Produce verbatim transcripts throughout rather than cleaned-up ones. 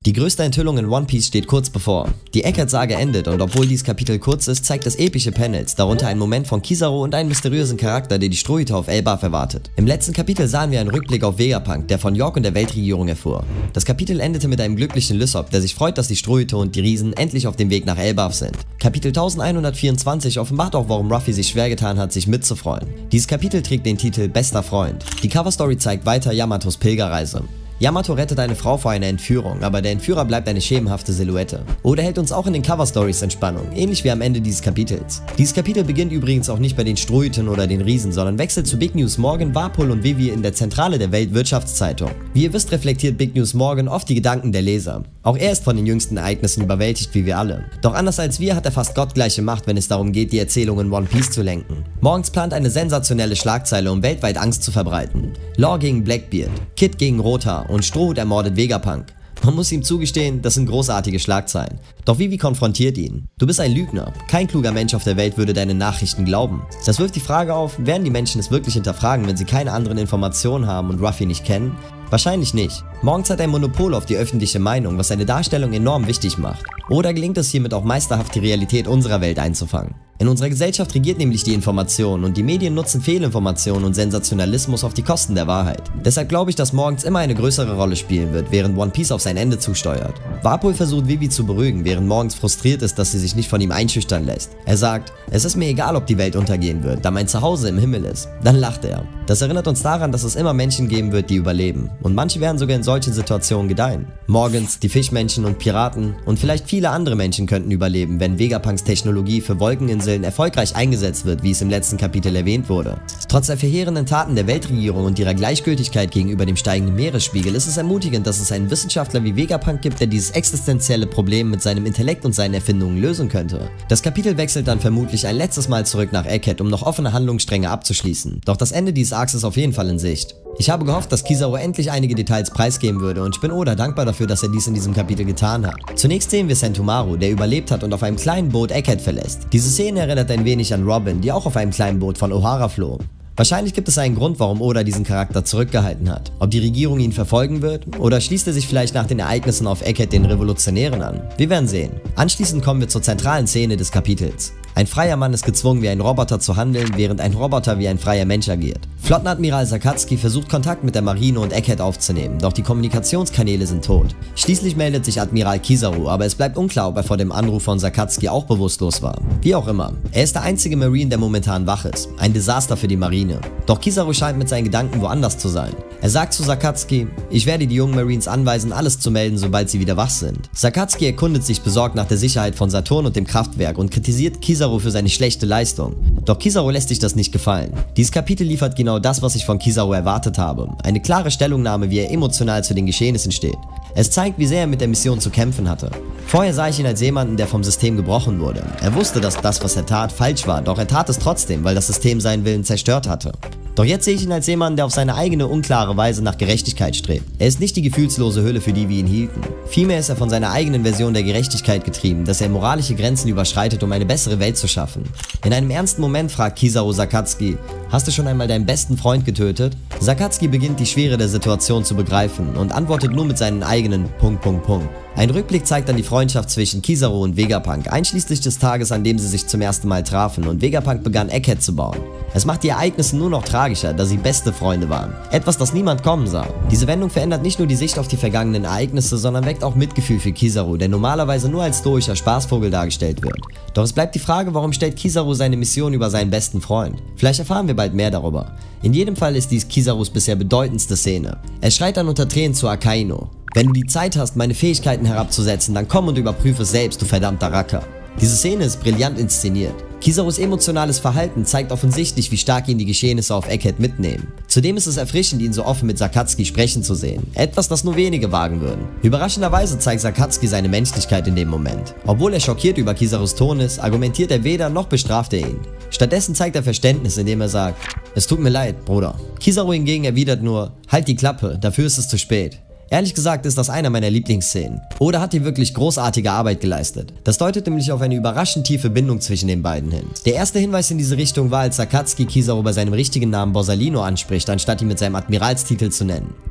Die größte Enthüllung in One Piece steht kurz bevor. Die Egghead-Sage endet und obwohl dieses Kapitel kurz ist, zeigt es epische Panels, darunter einen Moment von Kizaru und einen mysteriösen Charakter, der die Strohhüter auf Elbaf erwartet. Im letzten Kapitel sahen wir einen Rückblick auf Vegapunk, der von York und der Weltregierung erfuhr. Das Kapitel endete mit einem glücklichen Lysop, der sich freut, dass die Strohhüter und die Riesen endlich auf dem Weg nach Elbaf sind. Kapitel elfhundertvierundzwanzig offenbart auch, warum Ruffy sich schwer getan hat, sich mitzufreuen. Dieses Kapitel trägt den Titel Bester Freund. Die Coverstory zeigt weiter Yamatos Pilgerreise. Yamato rettet eine Frau vor einer Entführung, aber der Entführer bleibt eine schemenhafte Silhouette. Oda hält uns auch in den Cover-Stories Entspannung, ähnlich wie am Ende dieses Kapitels. Dieses Kapitel beginnt übrigens auch nicht bei den Strohhüten oder den Riesen, sondern wechselt zu Big News Morgan, Warpol und Vivi in der Zentrale der Weltwirtschaftszeitung. Wie ihr wisst, reflektiert Big News Morgan oft die Gedanken der Leser. Auch er ist von den jüngsten Ereignissen überwältigt wie wir alle. Doch anders als wir hat er fast gottgleiche Macht, wenn es darum geht, die Erzählung in One Piece zu lenken. Morgens plant eine sensationelle Schlagzeile, um weltweit Angst zu verbreiten. Law gegen Blackbeard, Kid gegen Rothaar und Strohhut ermordet Vegapunk. Man muss ihm zugestehen, das sind großartige Schlagzeilen. Doch Vivi konfrontiert ihn. Du bist ein Lügner. Kein kluger Mensch auf der Welt würde deine Nachrichten glauben. Das wirft die Frage auf, werden die Menschen es wirklich hinterfragen, wenn sie keine anderen Informationen haben und Ruffy nicht kennen? Wahrscheinlich nicht. Morgens hat ein Monopol auf die öffentliche Meinung, was seine Darstellung enorm wichtig macht. Oder gelingt es hiermit auch meisterhaft, die Realität unserer Welt einzufangen. In unserer Gesellschaft regiert nämlich die Information und die Medien nutzen Fehlinformationen und Sensationalismus auf die Kosten der Wahrheit. Deshalb glaube ich, dass morgens immer eine größere Rolle spielen wird, während One Piece auf sein Ende zusteuert. Warpol versucht Vivi zu beruhigen, während morgens frustriert ist, dass sie sich nicht von ihm einschüchtern lässt. Er sagt, es ist mir egal, ob die Welt untergehen wird, da mein Zuhause im Himmel ist. Dann lacht er. Das erinnert uns daran, dass es immer Menschen geben wird, die überleben. Und manche werden sogar in solchen Situationen gedeihen. Morgens, die Fischmenschen und Piraten und vielleicht viele andere Menschen könnten überleben, wenn Vegapunks Technologie für Wolkeninseln erfolgreich eingesetzt wird, wie es im letzten Kapitel erwähnt wurde. Trotz der verheerenden Taten der Weltregierung und ihrer Gleichgültigkeit gegenüber dem steigenden Meeresspiegel ist es ermutigend, dass es einen Wissenschaftler wie Vegapunk gibt, der dieses existenzielle Problem mit seinem Intellekt und seinen Erfindungen lösen könnte. Das Kapitel wechselt dann vermutlich ein letztes Mal zurück nach Egghead, um noch offene Handlungsstränge abzuschließen. Doch das Ende dieses Arcs ist auf jeden Fall in Sicht. Ich habe gehofft, dass Kizaru endlich einige Details preisgeben würde und ich bin Oda dankbar dafür, dass er dies in diesem Kapitel getan hat. Zunächst sehen wir Sentomaru, der überlebt hat und auf einem kleinen Boot Egghead verlässt. Diese Szene erinnert ein wenig an Robin, die auch auf einem kleinen Boot von Ohara floh. Wahrscheinlich gibt es einen Grund, warum Oda diesen Charakter zurückgehalten hat. Ob die Regierung ihn verfolgen wird oder schließt er sich vielleicht nach den Ereignissen auf Egghead den Revolutionären an. Wir werden sehen. Anschließend kommen wir zur zentralen Szene des Kapitels. Ein freier Mann ist gezwungen, wie ein Roboter zu handeln, während ein Roboter wie ein freier Mensch agiert. Flottenadmiral Sakatsuki versucht Kontakt mit der Marine und Egghead aufzunehmen, doch die Kommunikationskanäle sind tot. Schließlich meldet sich Admiral Kizaru, aber es bleibt unklar, ob er vor dem Anruf von Sakatsuki auch bewusstlos war. Wie auch immer, er ist der einzige Marine, der momentan wach ist. Ein Desaster für die Marine. Doch Kizaru scheint mit seinen Gedanken woanders zu sein. Er sagt zu Sakatsuki, ich werde die jungen Marines anweisen, alles zu melden, sobald sie wieder wach sind. Sakatsuki erkundet sich besorgt nach der Sicherheit von Saturn und dem Kraftwerk und kritisiert Kizaru für seine schlechte Leistung. Doch Kizaru lässt sich das nicht gefallen. Dieses Kapitel liefert genau das, was ich von Kizaru erwartet habe. Eine klare Stellungnahme, wie er emotional zu den Geschehnissen steht. Es zeigt, wie sehr er mit der Mission zu kämpfen hatte. Vorher sah ich ihn als jemanden, der vom System gebrochen wurde. Er wusste, dass das, was er tat, falsch war, doch er tat es trotzdem, weil das System seinen Willen zerstört hatte. Doch jetzt sehe ich ihn als jemanden, der auf seine eigene unklare Weise nach Gerechtigkeit strebt. Er ist nicht die gefühlslose Hülle, für die wir ihn hielten. Vielmehr ist er von seiner eigenen Version der Gerechtigkeit getrieben, dass er moralische Grenzen überschreitet, um eine bessere Welt zu schaffen. In einem ernsten Moment fragt Kizaru Sakatsuki, hast du schon einmal deinen besten Freund getötet? Sakatsuki beginnt die Schwere der Situation zu begreifen und antwortet nur mit seinen eigenen Punkt, Punkt, Punkt. Ein Rückblick zeigt dann die Freundschaft zwischen Kizaru und Vegapunk, einschließlich des Tages, an dem sie sich zum ersten Mal trafen und Vegapunk begann Egghead zu bauen. Es macht die Ereignisse nur noch tragischer, da sie beste Freunde waren. Etwas, das niemand kommen sah. Diese Wendung verändert nicht nur die Sicht auf die vergangenen Ereignisse, sondern weckt auch Mitgefühl für Kizaru, der normalerweise nur als stoischer Spaßvogel dargestellt wird. Doch es bleibt die Frage, warum stellt Kizaru seine Mission über seinen besten Freund? Vielleicht erfahren wir bald mehr darüber. In jedem Fall ist dies Kizarus bisher bedeutendste Szene. Er schreit dann unter Tränen zu Akainu. Wenn du die Zeit hast, meine Fähigkeiten herabzusetzen, dann komm und überprüfe es selbst, du verdammter Racker. Diese Szene ist brillant inszeniert. Kizarus emotionales Verhalten zeigt offensichtlich, wie stark ihn die Geschehnisse auf Egghead mitnehmen. Zudem ist es erfrischend, ihn so offen mit Sakatsuki sprechen zu sehen. Etwas, das nur wenige wagen würden. Überraschenderweise zeigt Sakatsuki seine Menschlichkeit in dem Moment. Obwohl er schockiert über Kizarus Ton ist, argumentiert er weder noch bestraft er ihn. Stattdessen zeigt er Verständnis, indem er sagt, es tut mir leid, Bruder. Kizaru hingegen erwidert nur, halt die Klappe, dafür ist es zu spät. Ehrlich gesagt ist das einer meiner Lieblingsszenen. Oda hat hier wirklich großartige Arbeit geleistet. Das deutet nämlich auf eine überraschend tiefe Bindung zwischen den beiden hin. Der erste Hinweis in diese Richtung war, als Sakatsuki Kizaru bei seinem richtigen Namen Borsalino anspricht, anstatt ihn mit seinem Admiralstitel zu nennen.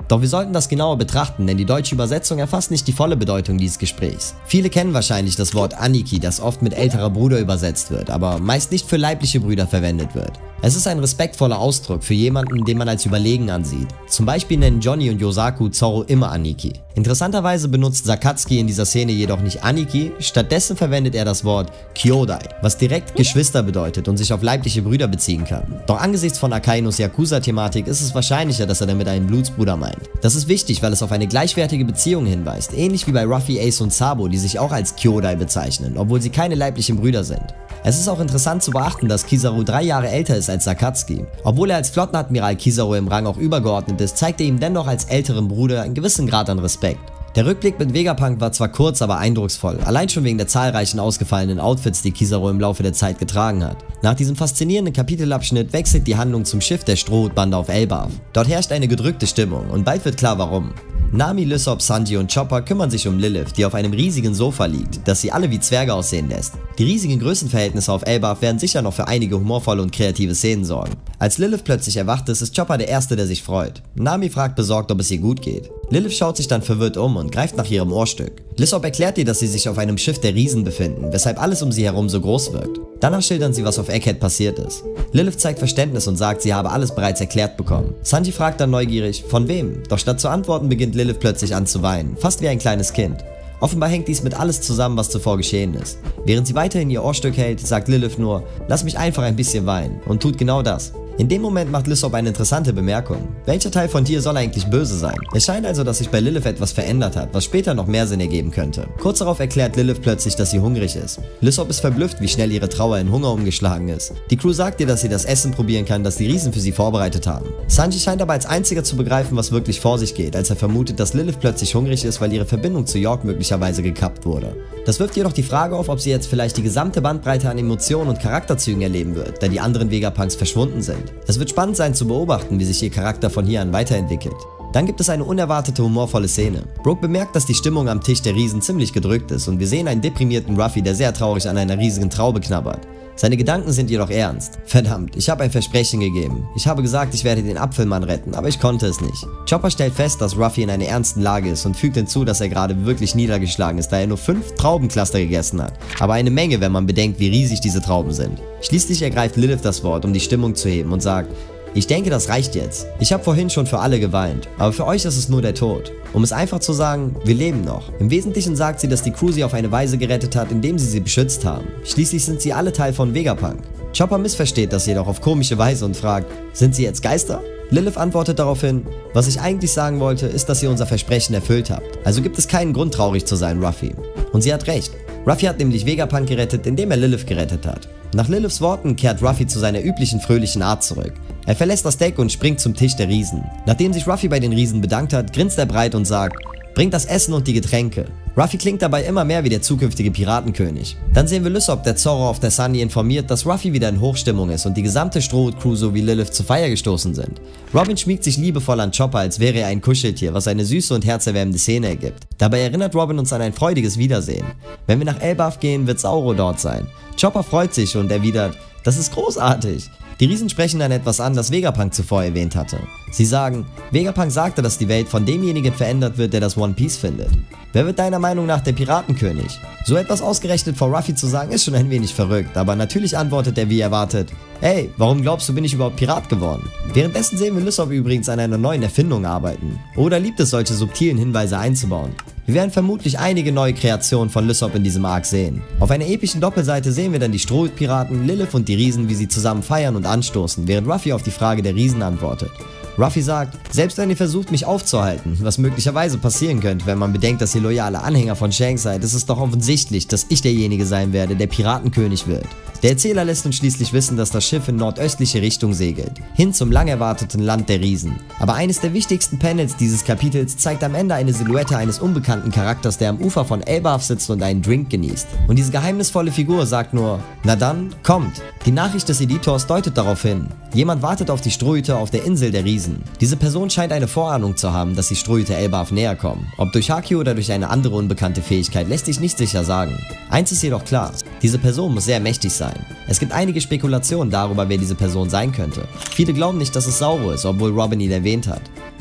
Doch wir sollten das genauer betrachten, denn die deutsche Übersetzung erfasst nicht die volle Bedeutung dieses Gesprächs. Viele kennen wahrscheinlich das Wort Aniki, das oft mit älterer Bruder übersetzt wird, aber meist nicht für leibliche Brüder verwendet wird. Es ist ein respektvoller Ausdruck für jemanden, den man als überlegen ansieht. Zum Beispiel nennen Johnny und Yosaku Zoro immer Aniki. Interessanterweise benutzt Sakatsuki in dieser Szene jedoch nicht Aniki, stattdessen verwendet er das Wort Kyodai, was direkt Geschwister bedeutet und sich auf leibliche Brüder beziehen kann. Doch angesichts von Akainos Yakuza-Thematik ist es wahrscheinlicher, dass er damit einen Blutsbruder meint. Das ist wichtig, weil es auf eine gleichwertige Beziehung hinweist, ähnlich wie bei Ruffy, Ace und Sabo, die sich auch als Kyodai bezeichnen, obwohl sie keine leiblichen Brüder sind. Es ist auch interessant zu beachten, dass Kizaru drei Jahre älter ist als Sakatsuki. Obwohl er als Flottenadmiral Kizaru im Rang auch übergeordnet ist, zeigt er ihm dennoch als älteren Bruder einen gewissen Grad an Respekt. Der Rückblick mit Vegapunk war zwar kurz, aber eindrucksvoll, allein schon wegen der zahlreichen ausgefallenen Outfits, die Kizaru im Laufe der Zeit getragen hat. Nach diesem faszinierenden Kapitelabschnitt wechselt die Handlung zum Schiff der Strohhutbande auf Elbaf. Dort herrscht eine gedrückte Stimmung und bald wird klar warum. Nami, Lysop, Sanji und Chopper kümmern sich um Lilith, die auf einem riesigen Sofa liegt, das sie alle wie Zwerge aussehen lässt. Die riesigen Größenverhältnisse auf Elbaf werden sicher noch für einige humorvolle und kreative Szenen sorgen. Als Lilith plötzlich erwacht ist, ist Chopper der Erste, der sich freut. Nami fragt besorgt, ob es ihr gut geht. Lilith schaut sich dann verwirrt um und greift nach ihrem Ohrstück. Lysop erklärt ihr, dass sie sich auf einem Schiff der Riesen befinden, weshalb alles um sie herum so groß wirkt. Danach schildern sie, was auf Egghead passiert ist. Lilith zeigt Verständnis und sagt, sie habe alles bereits erklärt bekommen. Sanji fragt dann neugierig, von wem? Doch statt zu antworten beginnt Lilith plötzlich an zu weinen, fast wie ein kleines Kind. Offenbar hängt dies mit alles zusammen, was zuvor geschehen ist. Während sie weiterhin ihr Ohrstück hält, sagt Lilith nur, lass mich einfach ein bisschen weinen, und tut genau das. In dem Moment macht Lysop eine interessante Bemerkung. Welcher Teil von dir soll eigentlich böse sein? Es scheint also, dass sich bei Lilith etwas verändert hat, was später noch mehr Sinn ergeben könnte. Kurz darauf erklärt Lilith plötzlich, dass sie hungrig ist. Lysop ist verblüfft, wie schnell ihre Trauer in Hunger umgeschlagen ist. Die Crew sagt ihr, dass sie das Essen probieren kann, das die Riesen für sie vorbereitet haben. Sanji scheint aber als einziger zu begreifen, was wirklich vor sich geht, als er vermutet, dass Lilith plötzlich hungrig ist, weil ihre Verbindung zu York möglicherweise gekappt wurde. Das wirft jedoch die Frage auf, ob sie jetzt vielleicht die gesamte Bandbreite an Emotionen und Charakterzügen erleben wird, da die anderen Vegapunks verschwunden sind. Es wird spannend sein zu beobachten, wie sich ihr Charakter von hier an weiterentwickelt. Dann gibt es eine unerwartete humorvolle Szene. Brooke bemerkt, dass die Stimmung am Tisch der Riesen ziemlich gedrückt ist und wir sehen einen deprimierten Ruffy, der sehr traurig an einer riesigen Traube knabbert. Seine Gedanken sind jedoch ernst. Verdammt, ich habe ein Versprechen gegeben. Ich habe gesagt, ich werde den Apfelmann retten, aber ich konnte es nicht. Chopper stellt fest, dass Ruffy in einer ernsten Lage ist und fügt hinzu, dass er gerade wirklich niedergeschlagen ist, da er nur fünf Traubencluster gegessen hat. Aber eine Menge, wenn man bedenkt, wie riesig diese Trauben sind. Schließlich ergreift Lilith das Wort, um die Stimmung zu heben und sagt, ich denke, das reicht jetzt. Ich habe vorhin schon für alle geweint, aber für euch ist es nur der Tod. Um es einfach zu sagen, wir leben noch. Im Wesentlichen sagt sie, dass die Crew sie auf eine Weise gerettet hat, indem sie sie beschützt haben. Schließlich sind sie alle Teil von Vegapunk. Chopper missversteht das jedoch auf komische Weise und fragt, sind sie jetzt Geister? Lilith antwortet daraufhin, was ich eigentlich sagen wollte, ist, dass ihr unser Versprechen erfüllt habt. Also gibt es keinen Grund, traurig zu sein, Ruffy. Und sie hat recht. Ruffy hat nämlich Vegapunk gerettet, indem er Lilith gerettet hat. Nach Liliths Worten kehrt Ruffy zu seiner üblichen fröhlichen Art zurück. Er verlässt das Deck und springt zum Tisch der Riesen. Nachdem sich Ruffy bei den Riesen bedankt hat, grinst er breit und sagt, bringt das Essen und die Getränke. Ruffy klingt dabei immer mehr wie der zukünftige Piratenkönig. Dann sehen wir Lysop, der Zoro auf der Sunny informiert, dass Ruffy wieder in Hochstimmung ist und die gesamte Strohhut-Crew sowie Lilith zur Feier gestoßen sind. Robin schmiegt sich liebevoll an Chopper, als wäre er ein Kuscheltier, was eine süße und herzerwärmende Szene ergibt. Dabei erinnert Robin uns an ein freudiges Wiedersehen. Wenn wir nach Elbaf gehen, wird Sauro dort sein. Chopper freut sich und erwidert, das ist großartig. Die Riesen sprechen dann etwas an, das Vegapunk zuvor erwähnt hatte. Sie sagen, Vegapunk sagte, dass die Welt von demjenigen verändert wird, der das One Piece findet. Wer wird deiner Meinung nach der Piratenkönig? So etwas ausgerechnet vor Ruffy zu sagen, ist schon ein wenig verrückt, aber natürlich antwortet er wie erwartet, hey, warum glaubst du, bin ich überhaupt Pirat geworden? Währenddessen sehen wir Lysop übrigens an einer neuen Erfindung arbeiten. Oder liebt es, solche subtilen Hinweise einzubauen? Wir werden vermutlich einige neue Kreationen von Lysop in diesem Arc sehen. Auf einer epischen Doppelseite sehen wir dann die Strohhut-Piraten, Lilith und die Riesen, wie sie zusammen feiern und anstoßen, während Ruffy auf die Frage der Riesen antwortet. Ruffy sagt, selbst wenn ihr versucht, mich aufzuhalten, was möglicherweise passieren könnte, wenn man bedenkt, dass ihr loyale Anhänger von Shanks seid, ist es doch offensichtlich, dass ich derjenige sein werde, der Piratenkönig wird. Der Erzähler lässt uns schließlich wissen, dass das Schiff in nordöstliche Richtung segelt, hin zum lang erwarteten Land der Riesen. Aber eines der wichtigsten Panels dieses Kapitels zeigt am Ende eine Silhouette eines unbekannten Charakters, der am Ufer von Elbaf sitzt und einen Drink genießt. Und diese geheimnisvolle Figur sagt nur, na dann, kommt. Die Nachricht des Editors deutet darauf hin. Jemand wartet auf die Strohhüte auf der Insel der Riesen. Diese Person scheint eine Vorahnung zu haben, dass die Strohhüte Elbaf näher kommen. Ob durch Haki oder durch eine andere unbekannte Fähigkeit, lässt sich nicht sicher sagen. Eins ist jedoch klar, diese Person muss sehr mächtig sein. Es gibt einige Spekulationen darüber, wer diese Person sein könnte. Viele glauben nicht, dass es Sauro ist, obwohl Robin ihn erwähnt hat.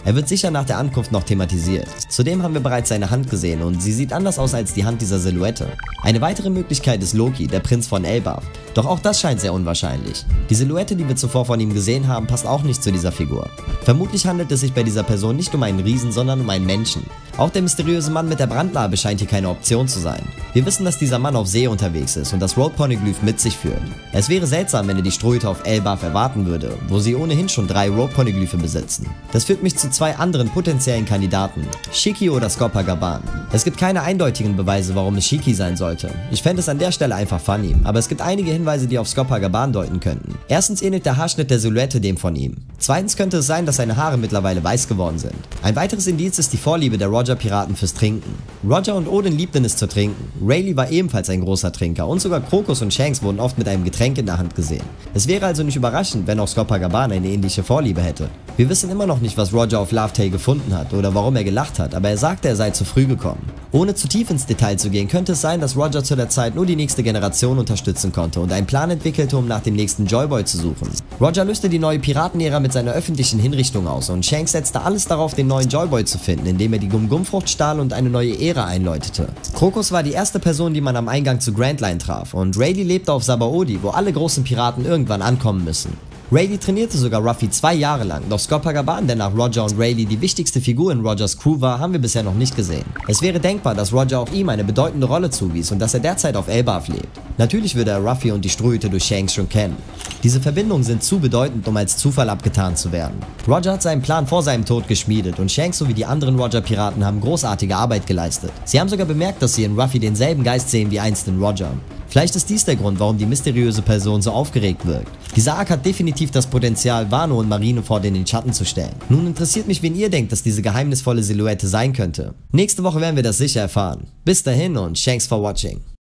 Er wird sicher nach der Ankunft noch thematisiert. Zudem haben wir bereits seine Hand gesehen und sie sieht anders aus als die Hand dieser Silhouette. Eine weitere Möglichkeit ist Loki, der Prinz von Elbaf. Doch auch das scheint sehr unwahrscheinlich. Die Silhouette, die wir zuvor von ihm gesehen haben, passt auch nicht zu dieser Figur. Vermutlich handelt es sich bei dieser Person nicht um einen Riesen, sondern um einen Menschen. Auch der mysteriöse Mann mit der Brandlarbe scheint hier keine Option zu sein. Wir wissen, dass dieser Mann auf See unterwegs ist und das Road-Poneglyph mit sich führt. Es wäre seltsam, wenn er die Strohhüte auf Elbaf erwarten würde, wo sie ohnehin schon drei Road-Poneglyphe besitzen. Das führt mich zu zwei anderen potenziellen Kandidaten, Shiki oder Skopagaban. Es gibt keine eindeutigen Beweise, warum es Shiki sein sollte. Ich fände es an der Stelle einfach funny, aber es gibt einige Hinweise, die auf Skopagaban deuten könnten. Erstens ähnelt der Haarschnitt der Silhouette dem von ihm. Zweitens könnte es sein, dass seine Haare mittlerweile weiß geworden sind. Ein weiteres Indiz ist die Vorliebe der Roger-Piraten fürs Trinken. Roger und Odin liebten es zu trinken. Rayleigh war ebenfalls ein großer Trinker und sogar Krokus und Shanks wurden oft mit einem Getränk in der Hand gesehen. Es wäre also nicht überraschend, wenn auch Skopagaban eine ähnliche Vorliebe hätte. Wir wissen immer noch nicht, was Roger auf Laugh Tale gefunden hat oder warum er gelacht hat, aber er sagte, er sei zu früh gekommen. Ohne zu tief ins Detail zu gehen, könnte es sein, dass Roger zu der Zeit nur die nächste Generation unterstützen konnte und einen Plan entwickelte, um nach dem nächsten Joy-Boy zu suchen. Roger löste die neue Piratenära mit seiner öffentlichen Hinrichtung aus und Shanks setzte alles darauf, den neuen Joy-Boy zu finden, indem er die Gum-Gum-Frucht stahl und eine neue Ära einläutete. Krokus war die erste Person, die man am Eingang zu Grand Line traf und Rayleigh lebte auf Sabaody, wo alle großen Piraten irgendwann ankommen müssen. Rayleigh trainierte sogar Ruffy zwei Jahre lang, doch Skopagaban, der nach Roger und Rayleigh die wichtigste Figur in Rogers Crew war, haben wir bisher noch nicht gesehen. Es wäre denkbar, dass Roger auch ihm eine bedeutende Rolle zuwies und dass er derzeit auf Elbaf lebt. Natürlich würde er Ruffy und die Strohhüte durch Shanks schon kennen. Diese Verbindungen sind zu bedeutend, um als Zufall abgetan zu werden. Roger hat seinen Plan vor seinem Tod geschmiedet und Shanks sowie die anderen Roger-Piraten haben großartige Arbeit geleistet. Sie haben sogar bemerkt, dass sie in Ruffy denselben Geist sehen wie einst in Roger. Vielleicht ist dies der Grund, warum die mysteriöse Person so aufgeregt wirkt. Dieser Arc hat definitiv das Potenzial, Wano und Marineford in den Schatten zu stellen. Nun interessiert mich, wen ihr denkt, dass diese geheimnisvolle Silhouette sein könnte. Nächste Woche werden wir das sicher erfahren. Bis dahin und thanks for watching.